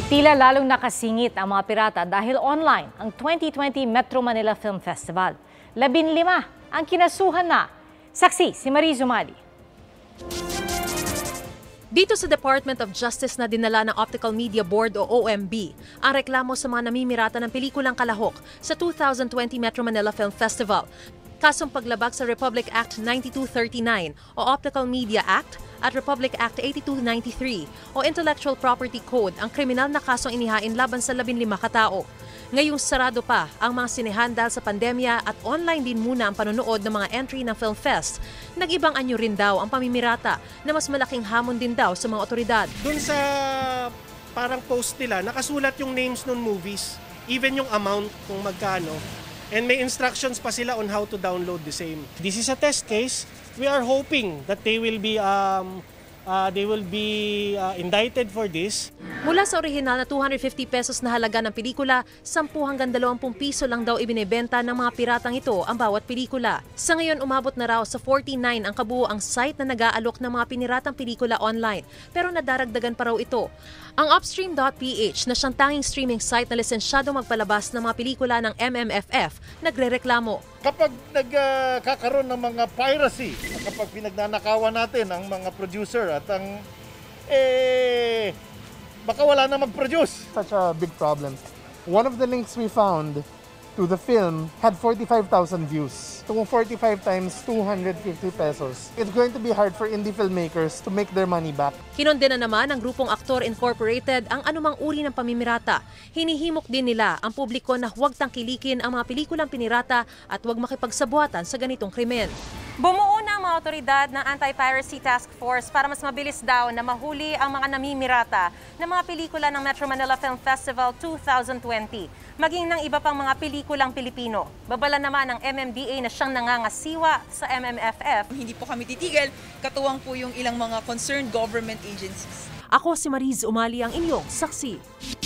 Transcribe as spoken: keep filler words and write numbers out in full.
Tila lalong nakasingit ang mga pirata dahil online ang twenty twenty Metro Manila Film Festival. Labinlima ang kinasuhan na. Saksi, si Mariz Umali. Dito sa Department of Justice na dinala ng Optical Media Board o O M B ang reklamo sa mga namimirata ng pelikulang kalahok sa two thousand twenty Metro Manila Film Festival. Kasong paglabag sa Republic Act ninety-two thirty-nine o Optical Media Act at Republic Act eighty-two ninety-three o Intellectual Property Code ang kriminal na kasong inihain laban sa labinlima katao. Ngayong sarado pa ang mga sinehan dahil sa pandemya at online din muna ang panonood ng mga entry ng Film Fest. Nag-ibang anyo rin daw ang pamimirata na mas malaking hamon din daw sa mga otoridad. Doon sa parang post nila, nakasulat yung names ng movies, even yung amount kung magkano. And may instructions pa sila on how to download the same. This is a test case. We are hoping that they will be um, uh, they will be uh, indicted for this. Mula sa orihinal na two hundred fifty pesos na halaga ng pelikula, ten hanggang twenty piso lang daw ibinebenta ng mga piratang ito ang bawat pelikula. Sa ngayon umabot na raw sa forty-nine ang kabuoang site na nag-aalok ng mga piniratang pelikula online, pero nadaragdagan pa raw ito. Ang upstream dot p h na siyang tanging streaming site na lisensyado magpalabas ng mga pelikula ng M M F F, nagrereklamo. Kapag nagkakaroon uh, ng mga piracy, kapag pinagnanakawan natin ang mga producer at ang eh baka wala na mag-produce. Such a big problem. One of the links we found to the film had forty-five thousand views. Kung forty-five times two hundred fifty pesos, it's going to be hard for indie filmmakers to make their money back. Kinondena naman ng grupong Aktor Incorporated ang anumang uri ng pamimirata. Hinihimok din nila ang publiko na huwag tangkilikin ang mga pelikulang pinirata at huwag makipagsabuatan sa ganitong krimen. Bumuo na ang mga otoridad ng Anti-Piracy Task Force para mas mabilis daw na mahuli ang mga namimirata ng mga pelikula ng Metro Manila Film Festival two thousand twenty, maging ng iba pang mga pelikulang Pilipino. Babala naman ng M M D A na siyang nangangasiwa sa M M F F. Hindi po kami titigil, katuwang po yung ilang mga concerned government agencies. Ako si Mariz Umali, ang inyong saksi.